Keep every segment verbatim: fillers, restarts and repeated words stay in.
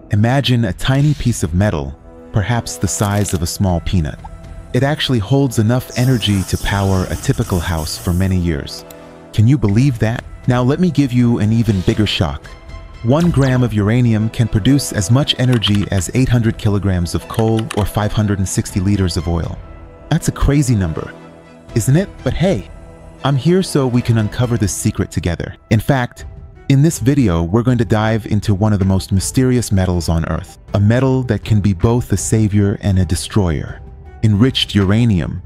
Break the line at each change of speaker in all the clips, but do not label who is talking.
Imagine a tiny piece of metal, perhaps the size of a small peanut. It actually holds enough energy to power a typical house for many years. Can you believe that? Now let me give you an even bigger shock. One gram of uranium can produce as much energy as eight hundred kilograms of coal or five hundred sixty liters of oil. That's a crazy number, isn't it? But hey, I'm here so we can uncover this secret together. In fact, in this video, we're going to dive into one of the most mysterious metals on Earth, a metal that can be both a savior and a destroyer: enriched uranium.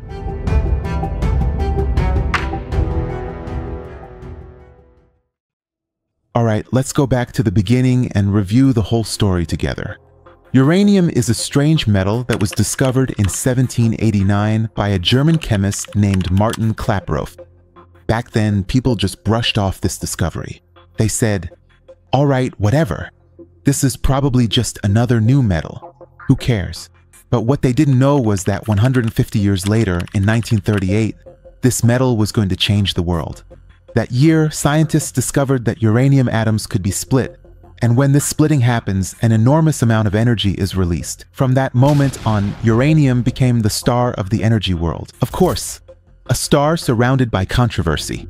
Alright, let's go back to the beginning and review the whole story together. Uranium is a strange metal that was discovered in seventeen eighty-nine by a German chemist named Martin Klaproth. Back then, people just brushed off this discovery. They said, alright, whatever. This is probably just another new metal. Who cares? But what they didn't know was that one hundred fifty years later, in nineteen thirty-eight, this metal was going to change the world. That year, scientists discovered that uranium atoms could be split, and when this splitting happens, an enormous amount of energy is released. From that moment on, uranium became the star of the energy world. Of course, a star surrounded by controversy.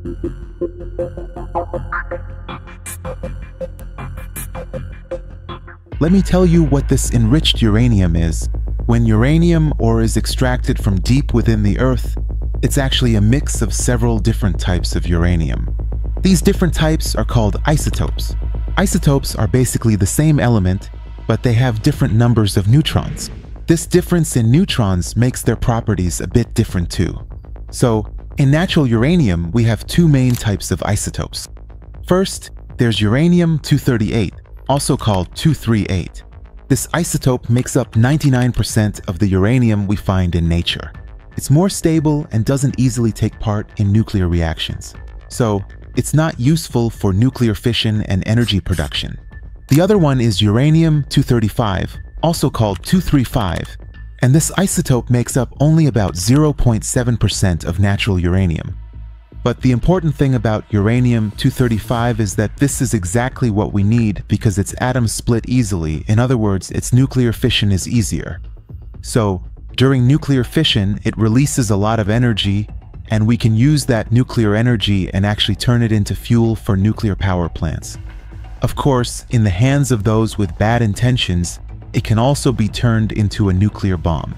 Let me tell you what this enriched uranium is. When uranium ore is extracted from deep within the earth, it's actually a mix of several different types of uranium. These different types are called isotopes. Isotopes are basically the same element, but they have different numbers of neutrons. This difference in neutrons makes their properties a bit different too. So, in natural uranium, we have two main types of isotopes. First, there's uranium two thirty-eight, also called two thirty-eight. This isotope makes up ninety-nine percent of the uranium we find in nature. It's more stable and doesn't easily take part in nuclear reactions. So, it's not useful for nuclear fission and energy production. The other one is uranium two thirty-five, also called two thirty-five, and this isotope makes up only about zero point seven percent of natural uranium. But the important thing about uranium two thirty-five is that this is exactly what we need because its atoms split easily. In other words, its nuclear fission is easier. So, during nuclear fission, it releases a lot of energy, and we can use that nuclear energy and actually turn it into fuel for nuclear power plants. Of course, in the hands of those with bad intentions, it can also be turned into a nuclear bomb.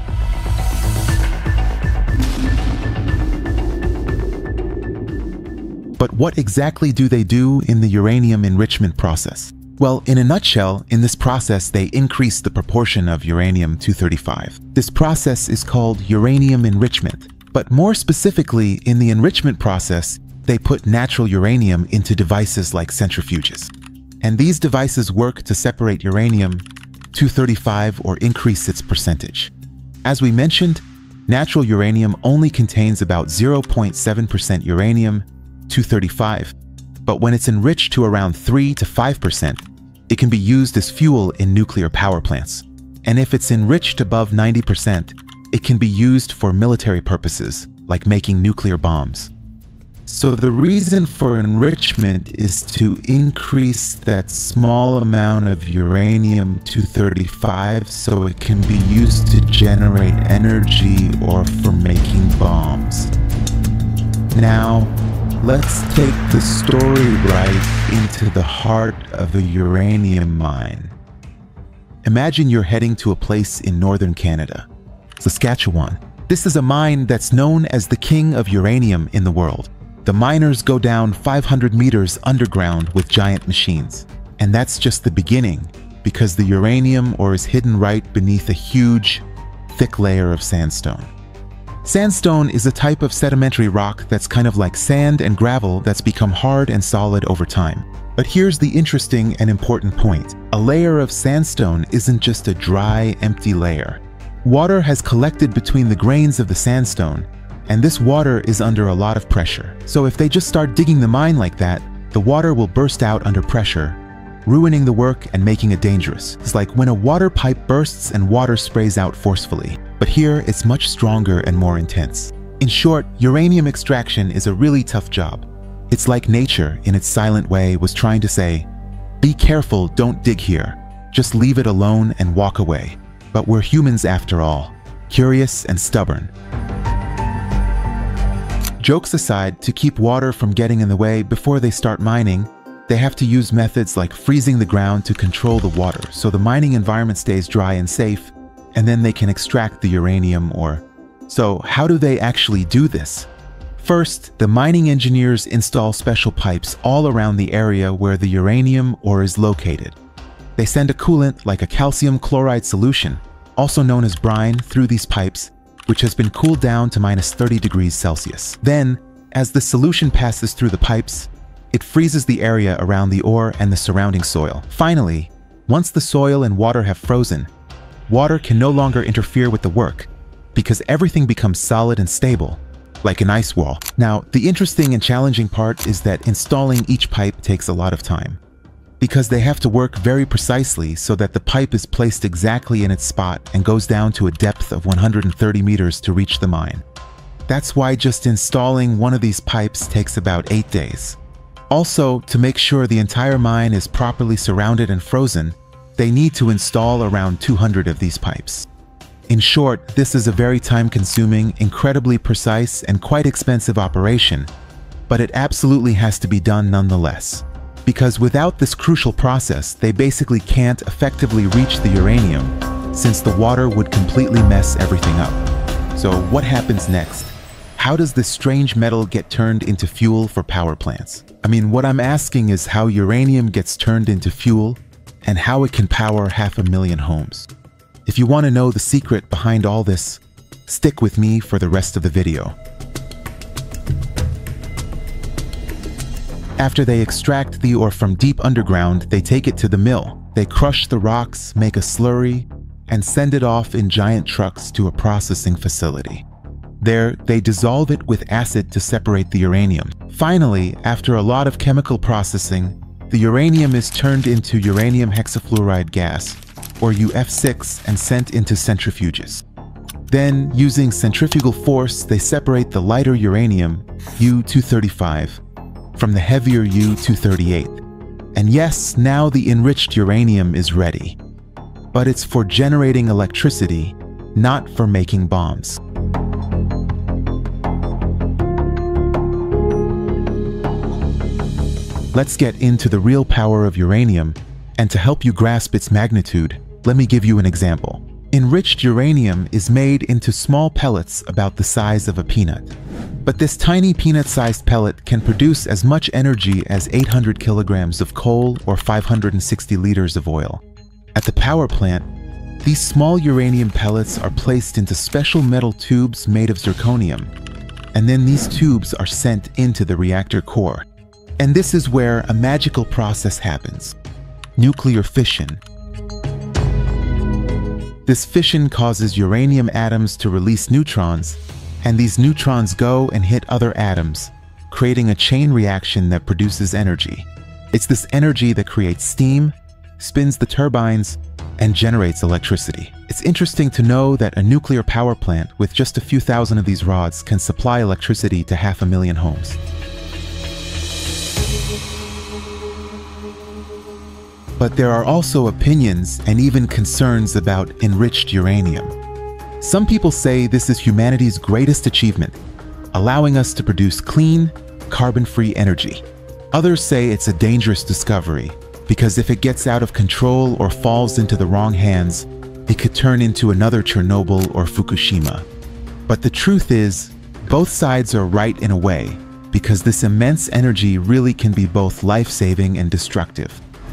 But what exactly do they do in the uranium enrichment process? Well, in a nutshell, in this process they increase the proportion of uranium two thirty-five. This process is called uranium enrichment. But more specifically, in the enrichment process, they put natural uranium into devices like centrifuges. And these devices work to separate uranium two thirty-five or increase its percentage. As we mentioned, natural uranium only contains about zero point seven percent uranium two thirty-five, but when it's enriched to around three to five percent, it can be used as fuel in nuclear power plants. And if it's enriched above ninety percent, it can be used for military purposes, like making nuclear bombs. So the reason for enrichment is to increase that small amount of uranium two thirty-five so it can be used to generate energy or for making bombs. Now, let's take the story right into the heart of a uranium mine. Imagine you're heading to a place in northern Canada, Saskatchewan. This is a mine that's known as the king of uranium in the world. The miners go down five hundred meters underground with giant machines. And that's just the beginning, because the uranium ore is hidden right beneath a huge, thick layer of sandstone. Sandstone is a type of sedimentary rock that's kind of like sand and gravel that's become hard and solid over time. But here's the interesting and important point. A layer of sandstone isn't just a dry, empty layer. Water has collected between the grains of the sandstone, and this water is under a lot of pressure. So if they just start digging the mine like that, the water will burst out under pressure, ruining the work and making it dangerous. It's like when a water pipe bursts and water sprays out forcefully. But here, it's much stronger and more intense. In short, uranium extraction is a really tough job. It's like nature, in its silent way, was trying to say, be careful, don't dig here. just leave it alone and walk away. But we're humans after all, curious and stubborn. Jokes aside, to keep water from getting in the way before they start mining, they have to use methods like freezing the ground to control the water so the mining environment stays dry and safe, and then they can extract the uranium ore. So how do they actually do this? First, the mining engineers install special pipes all around the area where the uranium ore is located. They send a coolant like a calcium chloride solution, also known as brine, through these pipes, which has been cooled down to minus thirty degrees Celsius. Then, as the solution passes through the pipes, it freezes the area around the ore and the surrounding soil. Finally, once the soil and water have frozen, water can no longer interfere with the work because everything becomes solid and stable, like an ice wall. Now, the interesting and challenging part is that installing each pipe takes a lot of time, because they have to work very precisely so that the pipe is placed exactly in its spot and goes down to a depth of one hundred thirty meters to reach the mine. That's why just installing one of these pipes takes about eight days. Also, to make sure the entire mine is properly surrounded and frozen, they need to install around two hundred of these pipes. In short, this is a very time-consuming, incredibly precise, and quite expensive operation, but it absolutely has to be done nonetheless. Because without this crucial process, they basically can't effectively reach the uranium, since the water would completely mess everything up. So what happens next? How does this strange metal get turned into fuel for power plants? I mean, what I'm asking is how uranium gets turned into fuel and how it can power half a million homes. If you want to know the secret behind all this, stick with me for the rest of the video. After they extract the ore from deep underground, they take it to the mill. They crush the rocks, make a slurry, and send it off in giant trucks to a processing facility. There, they dissolve it with acid to separate the uranium. Finally, after a lot of chemical processing, the uranium is turned into uranium hexafluoride gas, or U F six, and sent into centrifuges. Then, using centrifugal force, they separate the lighter uranium, U two thirty-five, from the heavier U two thirty-eight. And yes, now the enriched uranium is ready. But it's for generating electricity, not for making bombs. Let's get into the real power of uranium, and to help you grasp its magnitude, let me give you an example. Enriched uranium is made into small pellets about the size of a peanut. But this tiny peanut-sized pellet can produce as much energy as eight hundred kilograms of coal or five hundred sixty liters of oil. At the power plant, these small uranium pellets are placed into special metal tubes made of zirconium, and then these tubes are sent into the reactor core. And this is where a magical process happens: nuclear fission. This fission causes uranium atoms to release neutrons, and these neutrons go and hit other atoms, creating a chain reaction that produces energy. It's this energy that creates steam, spins the turbines, and generates electricity. It's interesting to know that a nuclear power plant with just a few thousand of these rods can supply electricity to half a million homes. But there are also opinions and even concerns about enriched uranium. Some people say this is humanity's greatest achievement, allowing us to produce clean, carbon-free energy. Others say it's a dangerous discovery, because if it gets out of control or falls into the wrong hands, it could turn into another Chernobyl or Fukushima. But the truth is, both sides are right in a way, because this immense energy really can be both life-saving and destructive.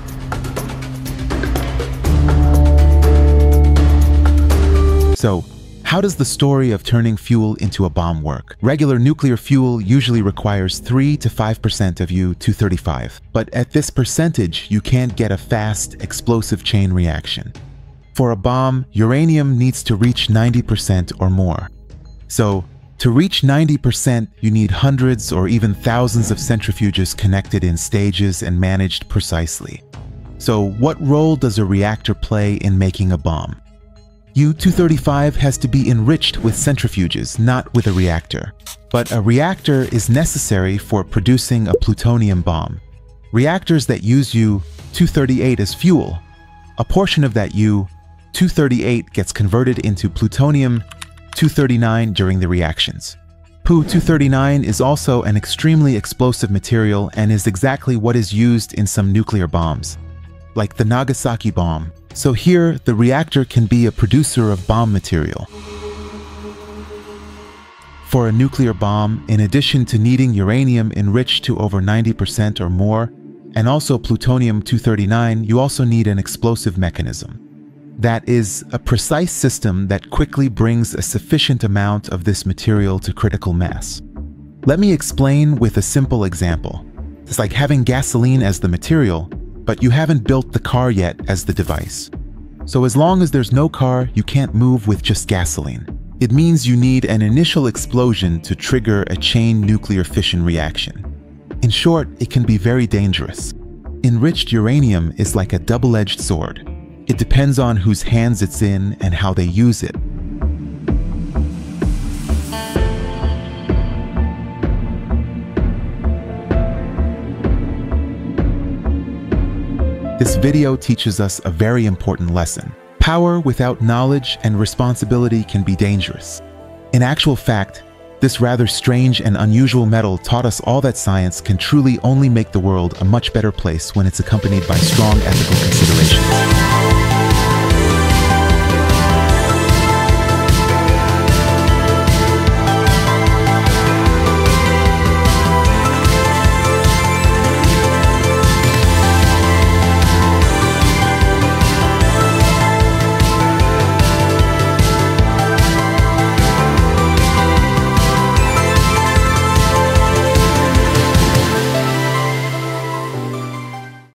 So, how does the story of turning fuel into a bomb work? Regular nuclear fuel usually requires three to five percent of U two thirty-five, but at this percentage, you can't get a fast, explosive chain reaction. For a bomb, uranium needs to reach ninety percent or more. So, to reach ninety percent, you need hundreds or even thousands of centrifuges connected in stages and managed precisely. So, what role does a reactor play in making a bomb? U two thirty-five has to be enriched with centrifuges, not with a reactor. But a reactor is necessary for producing a plutonium bomb. Reactors that use U two thirty-eight as fuel a portion of that U two thirty-eight gets converted into plutonium two thirty-nine during the reactions. P U two thirty-nine is also an extremely explosive material and is exactly what is used in some nuclear bombs, like the Nagasaki bomb. So here, the reactor can be a producer of bomb material. For a nuclear bomb, in addition to needing uranium enriched to over ninety percent or more, and also plutonium two thirty-nine, you also need an explosive mechanism. That is, a precise system that quickly brings a sufficient amount of this material to critical mass. Let me explain with a simple example. It's like having gasoline as the material, but you haven't built the car yet as the device. So as long as there's no car, you can't move with just gasoline. It means you need an initial explosion to trigger a chain nuclear fission reaction. In short, it can be very dangerous. Enriched uranium is like a double-edged sword. It depends on whose hands it's in and how they use it. This video teaches us a very important lesson. Power without knowledge and responsibility can be dangerous. In actual fact, this rather strange and unusual metal taught us all that science can truly only make the world a much better place when it's accompanied by strong ethical considerations.